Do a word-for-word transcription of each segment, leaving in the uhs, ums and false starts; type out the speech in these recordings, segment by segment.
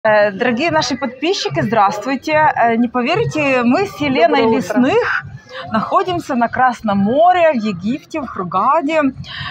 Дорогие наши подписчики, здравствуйте! Не поверите, мы с Еленой Лесных находимся на Красном море, в Египте, в Хургаде.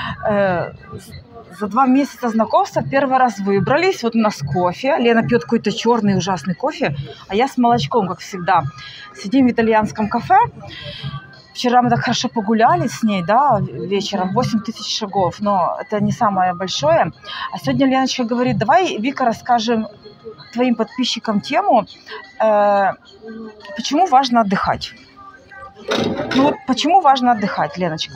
За два месяца знакомства первый раз выбрались. Вот у нас кофе. Лена пьет какой-то черный ужасный кофе, а я с молочком, как всегда. Сидим в итальянском кафе. Вчера мы так хорошо погуляли с ней, да, вечером, восемь тысяч шагов, но это не самое большое. А сегодня Леночка говорит: давай, Вика, расскажем твоим подписчикам тему, э, почему важно отдыхать. Ну вот почему важно отдыхать, Леночка?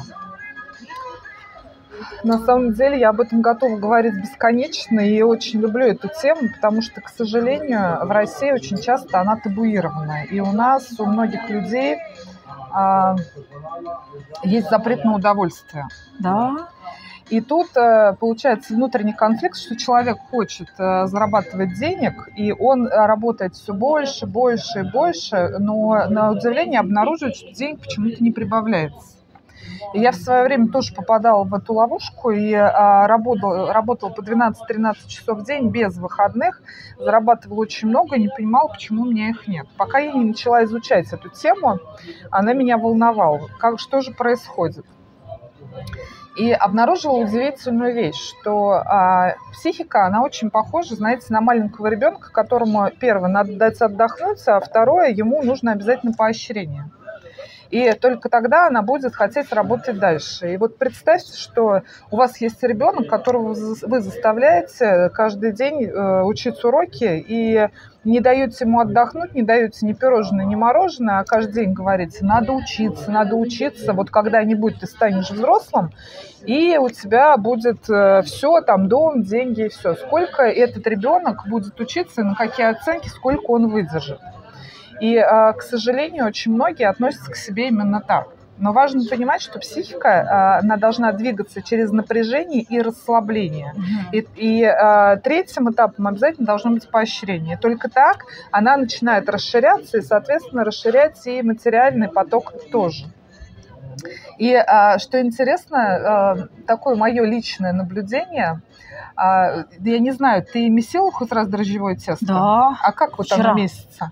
На самом деле я об этом готова говорить бесконечно и очень люблю эту тему, потому что, к сожалению, в России очень часто она табуирована. И у нас, у многих людей а, есть запрет на удовольствие. Да. И тут получается внутренний конфликт, что человек хочет зарабатывать денег, и он работает все больше, больше и больше, но на удивление обнаруживает, что денег почему-то не прибавляется. И я в свое время тоже попадала в эту ловушку и работала, работала по двенадцать-тринадцать часов в день без выходных, зарабатывала очень много и не понимала, почему у меня их нет. Пока я не начала изучать эту тему, она меня волновала. Как, что же происходит? И обнаружила удивительную вещь, что а, психика, она очень похожа, знаете, на маленького ребенка, которому, первое, надо дать отдохнуть, а второе, ему нужно обязательно поощрение. И только тогда она будет хотеть работать дальше. И вот представьте, что у вас есть ребенок, которого вы заставляете каждый день учить уроки и не даете ему отдохнуть, не даете ни пирожное, ни мороженое, а каждый день говорите: надо учиться, надо учиться. Вот когда-нибудь ты станешь взрослым, и у тебя будет все, там дом, деньги и все. Сколько этот ребенок будет учиться, на какие оценки, сколько он выдержит. И, к сожалению, очень многие относятся к себе именно так. Но важно понимать, что психика, она должна двигаться через напряжение и расслабление. Mm-hmm. И, и третьим этапом обязательно должно быть поощрение. Только так она начинает расширяться, и, соответственно, расширять и материальный поток тоже. И что интересно, такое мое личное наблюдение. Я не знаю, ты месила хоть раз дрожжевое тесто? Да. А как вот вчера. оно месится?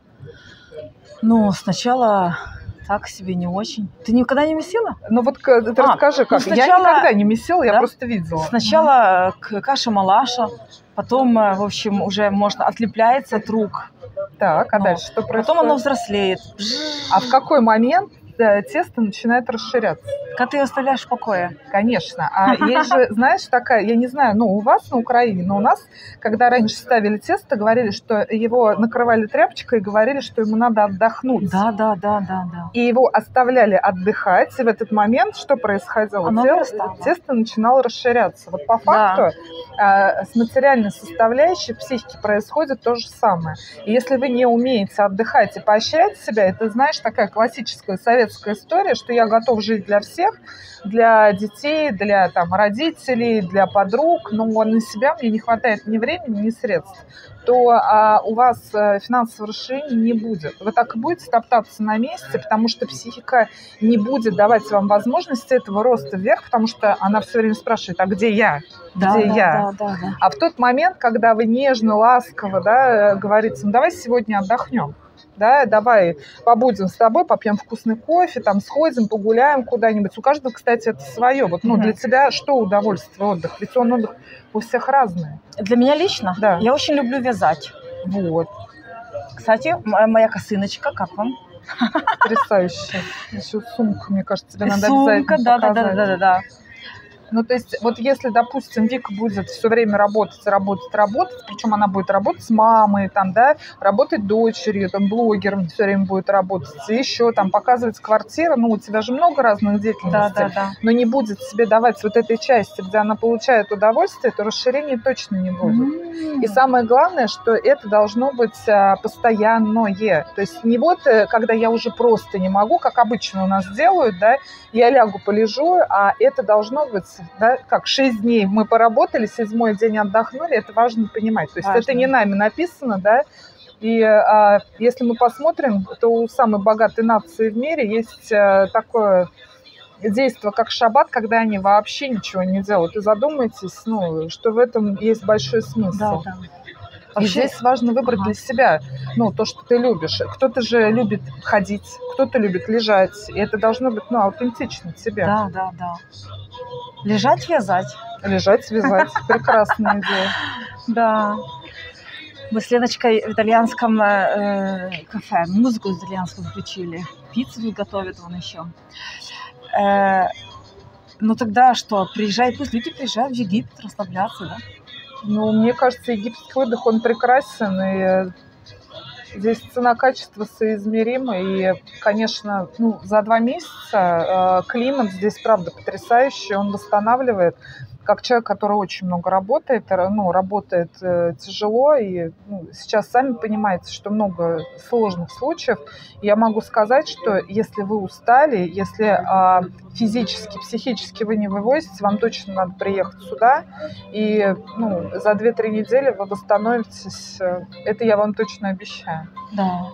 Ну, сначала так себе, не очень. Ты никогда не месила? Ну вот ты а, расскажи, как. Ну, сначала... Я никогда не месила, я да? просто видела. Сначала mm-hmm. каша-малаша, потом, в общем, уже можно отлепляется от рук. Так, а ну, дальше что происходит? Потом оно взрослеет. А в какой момент тесто начинает расширяться? Когда ты ее оставляешь в покое. Конечно. А есть же, знаешь, такая, я не знаю, ну, у вас на Украине, но у нас, когда раньше ставили тесто, говорили, что его накрывали тряпочкой и говорили, что ему надо отдохнуть. Да, да, да, да, да. И его оставляли отдыхать, и в этот момент что происходило? Оно тесто, тесто начинало расширяться. Вот по факту да. с материальной составляющей психики происходит то же самое. И если вы не умеете отдыхать и поощрять себя, это, знаешь, такая классическая советская история, что я готов жить для всех, для детей, для там, родителей, для подруг, но на себя мне не хватает ни времени, ни средств, то а, у вас а, финансового расширения не будет. Вы так и будете топтаться на месте, потому что психика не будет давать вам возможности этого роста вверх, потому что она все время спрашивает: а где я? Где да, я? Да, да, да. А в тот момент, когда вы нежно, ласково, да, говорите: ну, давай сегодня отдохнем. Да, давай побудем с тобой, попьем вкусный кофе, там сходим, погуляем куда-нибудь. У каждого, кстати, это свое. Вот, ну, для тебя что удовольствие, отдых? Ведь он отдых у всех разный. Для меня лично? Да. Я очень люблю вязать. Вот. Кстати, моя косыночка, как вам? Потрясающе. Еще сумка, мне кажется, тебе надо сумка, обязательно да, показать. да, да, да, да. Ну, то есть, вот если, допустим, Вика будет все время работать, работать, работать, причем она будет работать с мамой, там, да, работать дочерью, там, блогером все время будет работать, и еще там показывать квартиру, ну, у тебя же много разных деятельностей, да, да, да. но не будет себе давать вот этой части, где она получает удовольствие, то расширения точно не будет. Mm-hmm. И самое главное, что это должно быть а, постоянное, то есть не вот, когда я уже просто не могу, как обычно у нас делают, да, я лягу, полежу, а это должно быть, да, как шесть дней мы поработали, седьмой день отдохнули, это важно понимать. То есть важно. Это не нами написано, да, и а, если мы посмотрим, то у самой богатой нации в мире есть а, такое действие, как шаббат, когда они вообще ничего не делают. И задумайтесь, ну, что в этом есть большой смысл. Да, да. И Вообще, здесь важно выбрать ага. для себя, ну, то, что ты любишь. Кто-то же любит ходить, кто-то любит лежать. И это должно быть, ну, аутентично тебе. Да, да, да. Лежать, вязать. Лежать, вязать. Прекрасная идея. Да. Мы с Леночкой в итальянском э, кафе музыку итальянскую включили. Пиццу тут готовят вон еще. Э, ну тогда что, приезжай, пусть люди приезжают в Египет расслабляться, да? Ну, мне кажется, египетский отдых, он прекрасен. И здесь цена-качество соизмерима. И, конечно, ну, за два месяца э, климат здесь, правда, потрясающий. Он восстанавливает. Как человек, который очень много работает, ну, работает э, тяжело, и ну, сейчас сами понимаете, что много сложных случаев. Я могу сказать, что если вы устали, если э, физически, психически вы не вывозите, вам точно надо приехать сюда, и ну, за две-три недели вы восстановитесь. Это я вам точно обещаю. Да.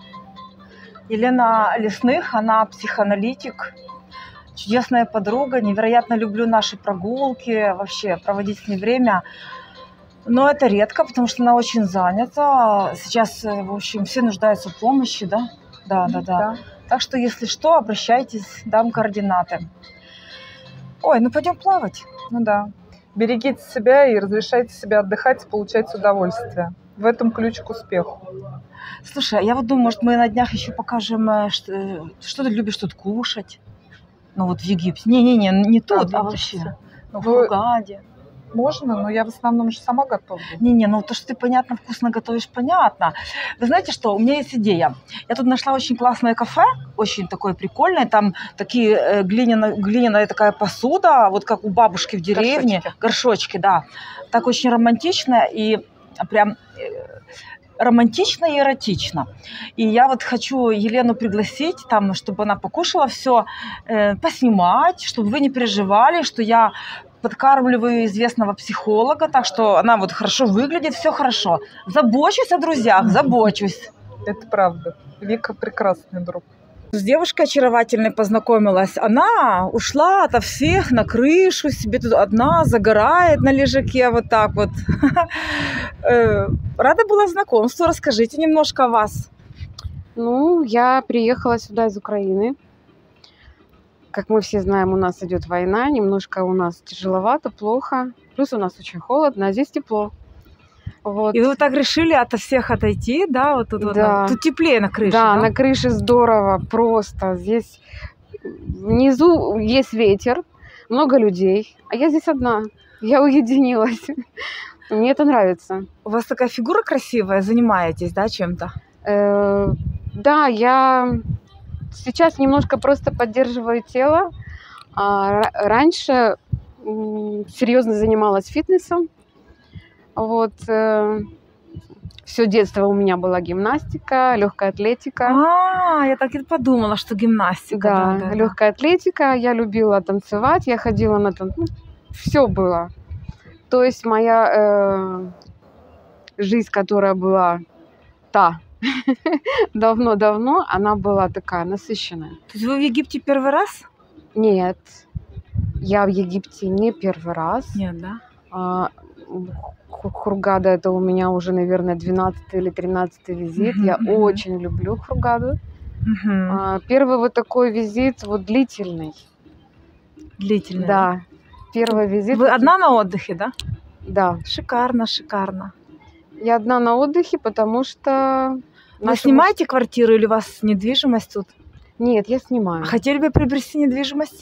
Елена Лесных, она психоаналитик, чудесная подруга, невероятно люблю наши прогулки, вообще проводить с ней время. Но это редко, потому что она очень занята. Сейчас, в общем, все нуждаются в помощи, да? Да, да, да. Да. Так что, если что, обращайтесь, дам координаты. Ой, ну пойдем плавать. Ну да. Берегите себя и разрешайте себе отдыхать и получать удовольствие. В этом ключ к успеху. Слушай, я вот думаю, может, мы на днях еще покажем, э, что, что ты любишь тут кушать. Ну вот в Египте. Не-не-не, не тут, А, а в вообще. Египте. Ну, в Вы- Хургаде. Можно, но я в основном же сама готовлю. Не-не, ну то, что ты понятно, вкусно готовишь, понятно. Вы знаете что, у меня есть идея. Я тут нашла очень классное кафе, очень такое прикольное. Там такие э, глиняная, глиняная такая посуда, вот как у бабушки в деревне. Горшочки. Горшочки, да. Так очень романтично и прям... э, романтично и эротично. И я вот хочу Елену пригласить, там, чтобы она покушала все, э, поснимать, чтобы вы не переживали, что я подкармливаю известного психолога, так что она вот хорошо выглядит, все хорошо. Забочусь о друзьях, забочусь. Это правда. Вика прекрасный друг. С девушкой очаровательной познакомилась. Она ушла ото всех на крышу, себе тут одна загорает на лежаке вот так вот. Э, Рада была знакомству. Расскажите немножко о вас. Ну, я приехала сюда из Украины. Как мы все знаем, у нас идет война, немножко у нас тяжеловато, плохо. Плюс у нас очень холодно, а здесь тепло. Вот. И вы так решили ото всех отойти, да? Вот тут, вот Да. на- тут теплее на крыше, Да, да? на крыше здорово, просто. Здесь внизу есть ветер, много людей, а я здесь одна. Я уединилась. Мне это нравится. У вас такая фигура красивая, занимаетесь, да, чем-то? Э, Да, я сейчас немножко просто поддерживаю тело. А ра- раньше м, серьезно занималась фитнесом. Вот. Все детство у меня была гимнастика, легкая атлетика. А, я так и подумала, что гимнастика. Да, да, да. легкая атлетика. Я любила танцевать, я ходила на танцы. Все было. То есть моя э, жизнь, которая была та давно-давно, она была такая насыщенная. То есть вы в Египте первый раз? Нет, я в Египте не первый раз. Нет, да? А, Ху- Хургада это у меня уже, наверное, двенадцатый или тринадцатый визит. Мгм, Я мгм. очень люблю Хургаду. Мгм. А, Первый вот такой визит, вот длительный. Длительный. Да, первый визит. Вы одна на отдыхе, да? Да, Шикарно, шикарно. я одна на отдыхе, потому что... Вы наши снимаете квартиру или у вас недвижимость тут? муж- Нет, я снимаю. Хотели бы приобрести недвижимость?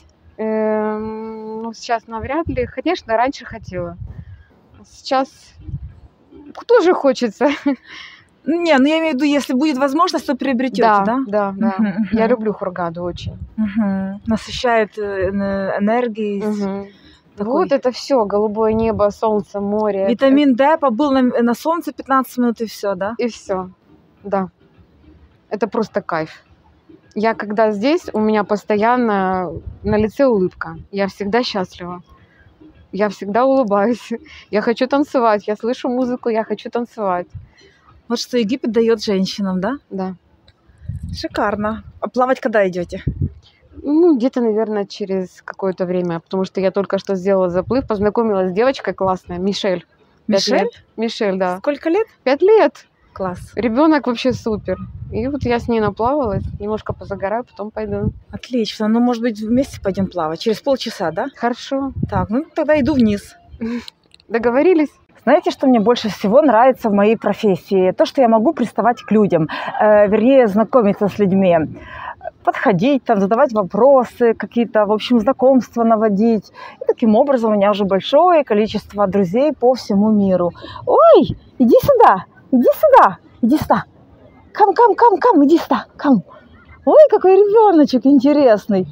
Эм, Ну, сейчас навряд ли. Конечно, раньше хотела. Сейчас тоже хочется. Не, ну я имею в виду, если будет возможность, то приобретете, да? Да, да, да. Мгм, мгм. Я люблю Хургаду очень. Мгм. Насыщает э, эн- энергией. Мгм. Такой. Вот это все, голубое небо, солнце, море. Витамин D, побыл на, на солнце пятнадцать минут и все, да? И все. Да. Это просто кайф. Я когда здесь, у меня постоянно на лице улыбка. Я всегда счастлива. Я всегда улыбаюсь. Я хочу танцевать. Я слышу музыку, я хочу танцевать. Вот что Египет дает женщинам, да? Да. Шикарно. А плавать когда идете? Ну, где-то, наверное, через какое-то время. Потому что я только что сделала заплыв, познакомилась с девочкой классной, Мишель. Пять Мишель? лет. Мишель, да. Сколько лет? Пять лет. Класс. Ребенок вообще супер. И вот я с ней наплавалась, немножко позагораю, потом пойду. Отлично. Ну, может быть, вместе пойдем плавать? Через полчаса, да? Хорошо. Так, ну тогда иду вниз. Договорились? Знаете, что мне больше всего нравится в моей профессии? То, что я могу приставать к людям, э, вернее, знакомиться с людьми. Подходить, там, задавать вопросы, какие-то, в общем, знакомства наводить. И таким образом у меня уже большое количество друзей по всему миру. Ой, иди сюда, иди сюда, иди сюда. Кам, кам, кам, кам, иди сюда, кам. Ой, какой ребеночек интересный.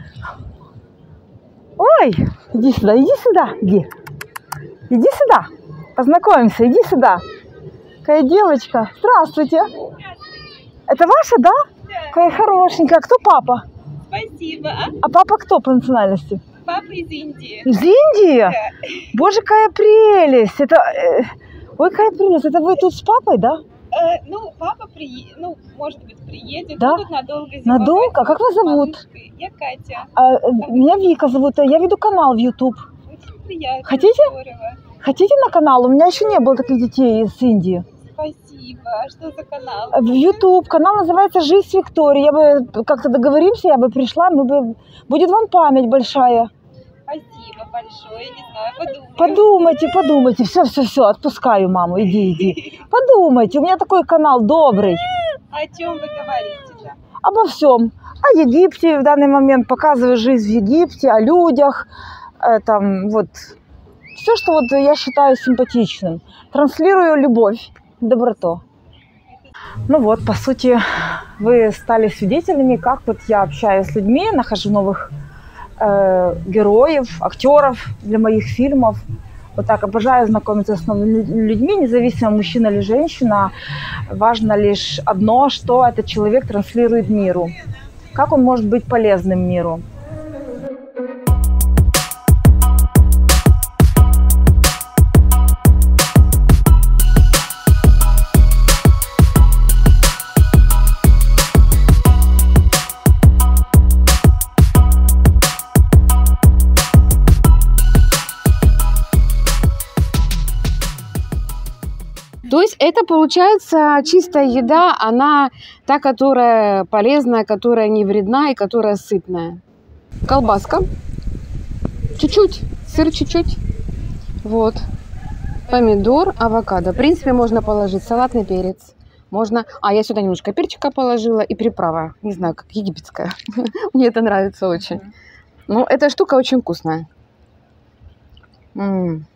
Ой, иди сюда, иди сюда, иди. Иди сюда, познакомимся, иди сюда. Какая девочка. Здравствуйте. Это ваша, да? Какая хорошенькая. А кто папа? Спасибо. А А папа кто по национальности? папа из Индии. Из Индии? Да. Боже, какая прелесть. Это... э, Ой, какая прелесть. Это вы тут с папой, да? Э, ну, папа приедет, ну, может быть, приедет. Да? Будут надолго зимовать. Надолго? Как вас с зовут? малышкой. Я Катя. А, э, меня Вика зовут. Я веду канал в YouTube. Очень приятно. Хотите? Здорово. Хотите на канал? У меня еще не было таких детей из Индии. Спасибо. А что за канал? В YouTube. Канал называется «Жизнь с Викторией». Я бы как-то договоримся, я бы пришла, мы бы... Будет вам память большая. Спасибо большое. Не знаю, подумаю. Подумайте, подумайте. Все, все, все, отпускаю маму. Иди, иди. Подумайте. У меня такой канал добрый. О чем вы говорите-то? Обо всем. О Египте в данный момент. Показываю жизнь в Египте, о людях. Э, там, вот. Все, что вот я считаю симпатичным. Транслирую любовь, доброту. Ну вот, по сути, вы стали свидетелями, как вот я общаюсь с людьми, нахожу новых э, героев, актеров для моих фильмов. Вот так обожаю знакомиться с новыми людьми, независимо, мужчина или женщина. Важно лишь одно, что этот человек транслирует миру. Как он может быть полезным миру. То есть это получается чистая еда, она та, которая полезная, которая не вредна и которая сытная. Колбаска, чуть-чуть, сыр чуть-чуть, вот, помидор, авокадо. В принципе, можно положить салатный перец, можно... А, я сюда немножко перчика положила и приправа, не знаю, как египетская. Мне это нравится очень. Ну, эта штука очень вкусная. М-м.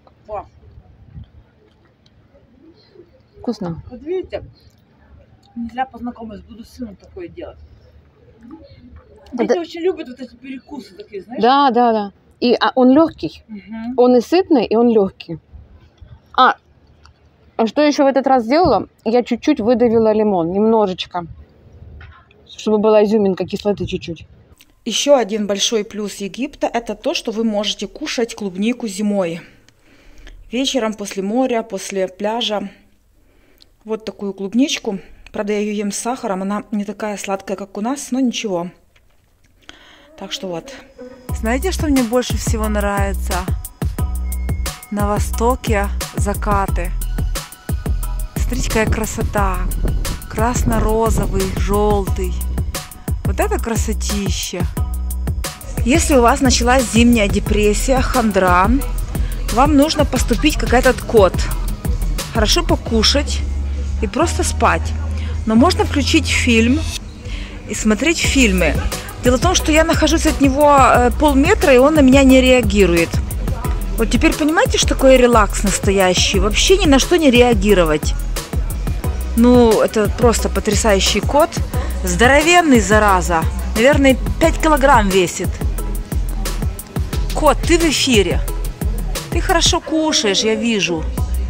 Вкусно. Вот видите, не зря познакомилась, буду с сыном такое делать. Дети Это... очень любят вот эти перекусы такие, знаешь? Да, да, да. И а, он легкий. Угу. Он и сытный, и он легкий. А, что еще в этот раз сделала? Я чуть-чуть выдавила лимон, немножечко, чтобы была изюминка, кислоты чуть-чуть. Еще один большой плюс Египта – это то, что вы можете кушать клубнику зимой. Вечером после моря, после пляжа. Вот такую клубничку. Правда, я ее ем с сахаром. Она не такая сладкая, как у нас, но ничего. Так что вот. Знаете, что мне больше всего нравится? На востоке закаты. Смотрите, какая красота. Красно-розовый, желтый. Вот это красотища. Если у вас началась зимняя депрессия, хандра, вам нужно поступить как этот кот. Хорошо покушать и просто спать. Но можно включить фильм и смотреть фильмы. Дело в том, что я нахожусь от него полметра, и он на меня не реагирует. Вот теперь понимаете, что такое релакс настоящий? Вообще ни на что не реагировать. Ну, это просто потрясающий кот. Здоровенный, зараза. Наверное, пять килограмм весит. Кот, ты в эфире. Ты хорошо кушаешь, я вижу.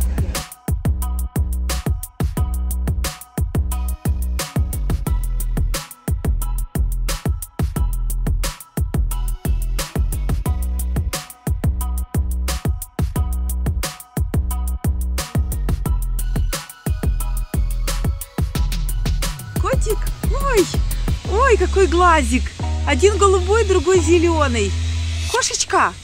Котик, ой, ой, какой глазик. Один голубой, другой зеленый. Кошечка,